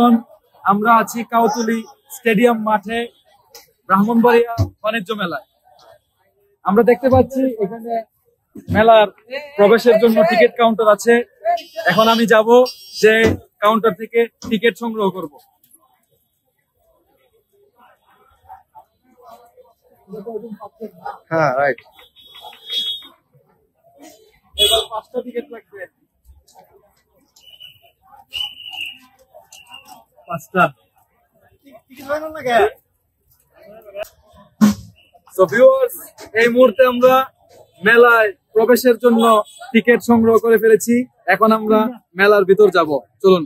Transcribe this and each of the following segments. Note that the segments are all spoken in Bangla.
এখন আমরা আছি কাউতুলি স্টেডিয়াম মাঠে ব্রাহ্মণবাড়িয়া বাণিজ্য মেলায়। আমরা দেখতে পাচ্ছি এখানে মেলার প্রবেশের জন্য টিকিট কাউন্টার আছে। এখন আমি যাব যে কাউন্টার থেকে টিকিট সংগ্রহ করব। হ্যাঁ রাইট। এবার 5টা টিকিট লাগবে। 5টা টিকিট হয় না লাগে। সো ভিউয়ার্স, এই মুহূর্তে আমরা মেলায় প্রবেশের জন্য টিকিট সংগ্রহ করে ফেলেছি। এখন আমরা মেলার ভিতর যাব, চলুন।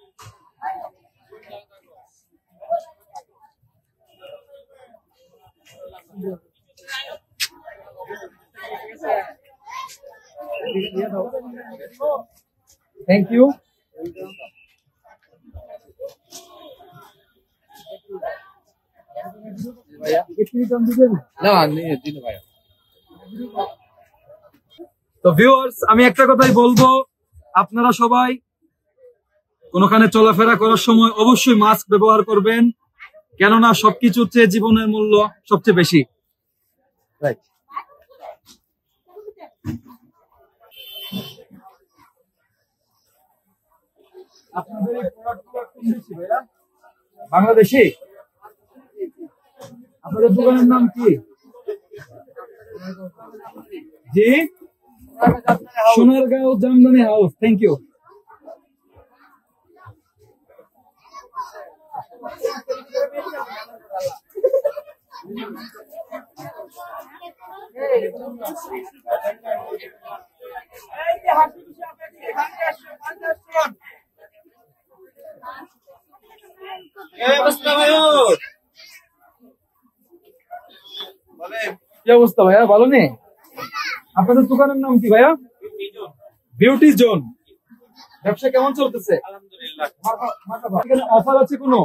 Thank you. তো ভিউয়ার্স, আমি একটা কথাই বলবো, আপনারা সবাই কোনখানে চলাফেরা করার সময় অবশ্যই মাস্ক ব্যবহার করবেন, কেননা সবকিছুর চেয়ে জীবনের মূল্য সবচেয়ে বেশি। রাইট। আপনাদের এই প্রোডাক্টগুলো কোন দেশি ভাইয়া? বাংলাদেশি? আপনাদের দোকানের নাম কি? জি, Sonargaon Jamdani house. Thank you. কি অবস্থা ভাইয়া, ভালো নেই? আপনাদের দোকানের নাম কি ভাইয়া? Beauty zone. ব্যবসা কেমন চলতেছে? এখানে অফার আছে কোনো?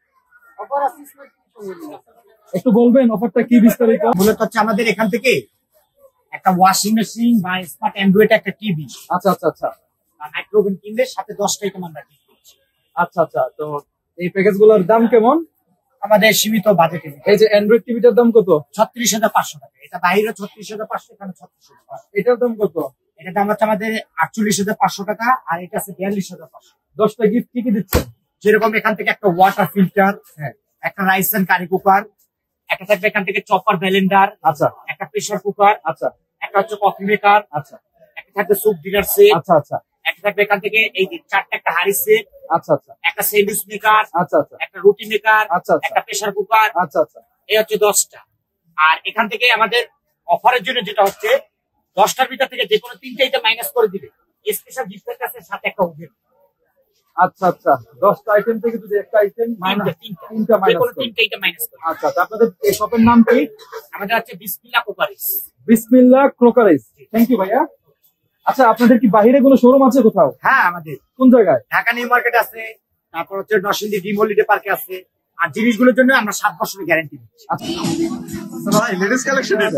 একটু বলবেন অফারটা কি বিস্তারিত? মূলত হচ্ছে আমাদের এখান থেকে একটা ওয়াশিং মেশিন বা স্মার্ট অ্যান্ড্রয়েড একটা টিভি, আচ্ছা আচ্ছা আচ্ছা, মাইক্রোওভেন কিনলে সাথে 10টা আইটেম আমরা কিনতে পারছি। আচ্ছা আচ্ছা। তো এই প্যাকেজ গুলোর দাম কেমন? আমাদের সীমিত বাজেটে। এই যে অ্যান্ড্রয়েড টিভিটার দাম কত? 36,500 টাকা। এটা বাইরে 36,500, এখানে 36,500। এটার দাম কত? এটার দাম হচ্ছে আমাদের 48,500 টাকা, আর এটা আছে 42,500। 10টা গিফট কি কি দিচ্ছেন? যেরকম এখান থেকে একটা ওয়াটার ফিল্টার, একটা রাইস এন্ড কারি কুকার, একটা থাকবে এখান থেকে চপার ব্লেন্ডার, আচ্ছা, একটা প্রেসার কুকার, আচ্ছা, একটা হচ্ছে কফি মেকার, আচ্ছা, একটা থাকবে স্যুপ ডিনার সেট, আচ্ছা, আচ্ছা, একটা থাকবে এখান থেকে এই যে 4টা একটা হাড়ি সেট, আচ্ছা, আচ্ছা, একটা স্যান্ডউইচ মেকার, আচ্ছা, আচ্ছা, একটা রুটি মেকার, আচ্ছা, আচ্ছা, একটা প্রেসার কুকার, আচ্ছা, আচ্ছা। এই হচ্ছে 10টা। আর এখান থেকে আমাদের অফারের জন্য যেটা হচ্ছে 10টার ভিতর থেকে যে কোনো 3টা আইটেম মাইনাস করে দিবে, স্পেশাল গিফটের কাছে সাথে একটা ওভেন। আচ্ছা আচ্ছা, 10টা আইটেম থেকে যদি একটা আইটেম মাইনাস, 3টা মাইনাস করে। 3টা আইটেম মাইনাস করে। আচ্ছা, আপনাদের এই শপের নাম কি? আমাদের হচ্ছে বিসমিল্লাহ কুকারিস। বিসমিল্লাহ ক্রোকারিস। থ্যাংক ইউ ভাইয়া। আচ্ছা, আপনাদের কি বাইরে কোনো শোরুম আছে কোথাও? হ্যাঁ, আমাদের কোন জায়গায়? ঢাকা নিউ মার্কেট আছে, তারপর হচ্ছে নরসিংদী ড্রিম হলিডে পার্কে আছে। আর জিনিসগুলোর জন্য আমরা 7 বছরের গ্যারান্টি দিচ্ছি। আচ্ছা ভাই লেডিস কালেকশন এটা।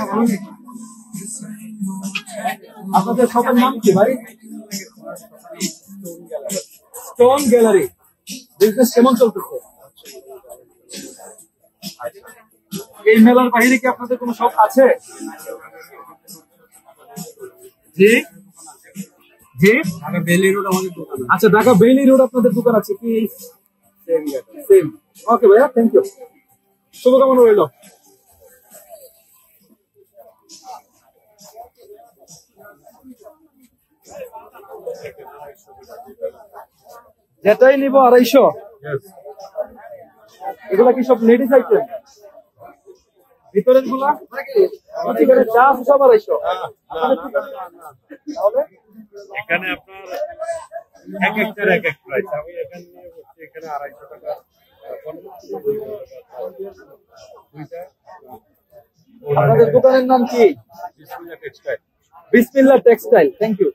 আপনাদের শপের নাম কি ভাই? Stone gallery. বিজনেস কেমন চলতেছে? এই মেলার বাইরে কি আপনাদের কোনো শপ আছে? জি জি, ঢাকা বেইলি রোড আমাদের দোকান। আচ্ছা, ঢাকা বেইলি রোড আপনাদের দোকান আছে কি? সেম। ওকে ভাইয়া, থ্যাংক ইউ। শুভকামনা রইল। যেটাই নিব 250। এগুলা কি সব লেডিস আইটেম? ভিতরের গুলা যা আছে সব 250। তাহলে এখানে আপনার এক একটার এক এক প্রাইস। আমি এখানে নিয়ে বসছি, এখানে 250 টাকা। আপনাদের দোকানের নাম কি? Bismillah textile. Bismillah textile. Thank you.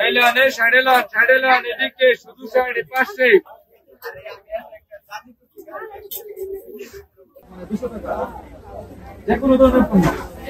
সাইডে লন এদিকে শুধু সাইডে পাশে যে কোনো ধরনের পণ্য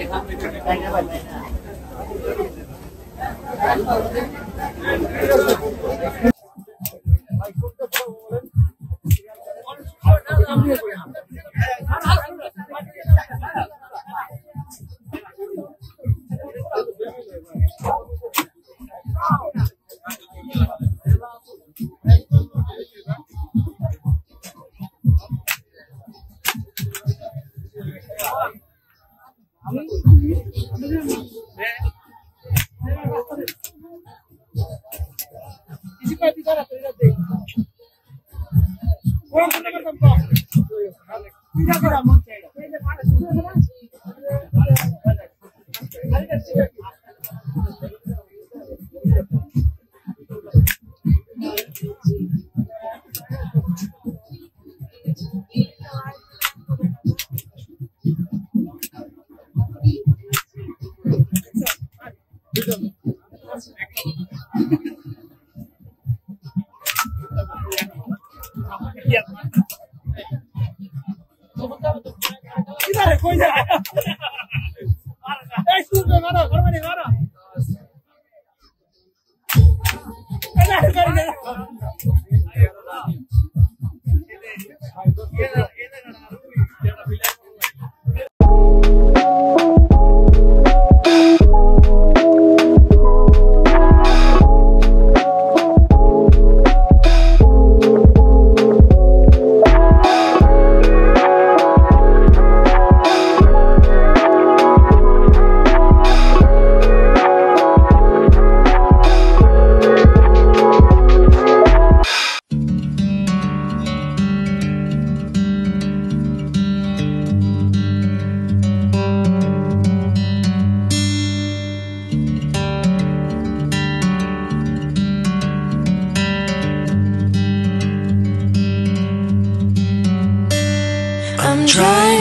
I'm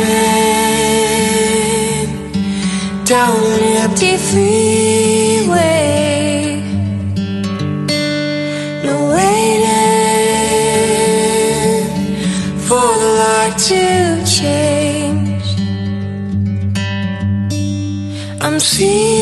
driving down an empty freeway, no waiting for the light to change. I'm seeing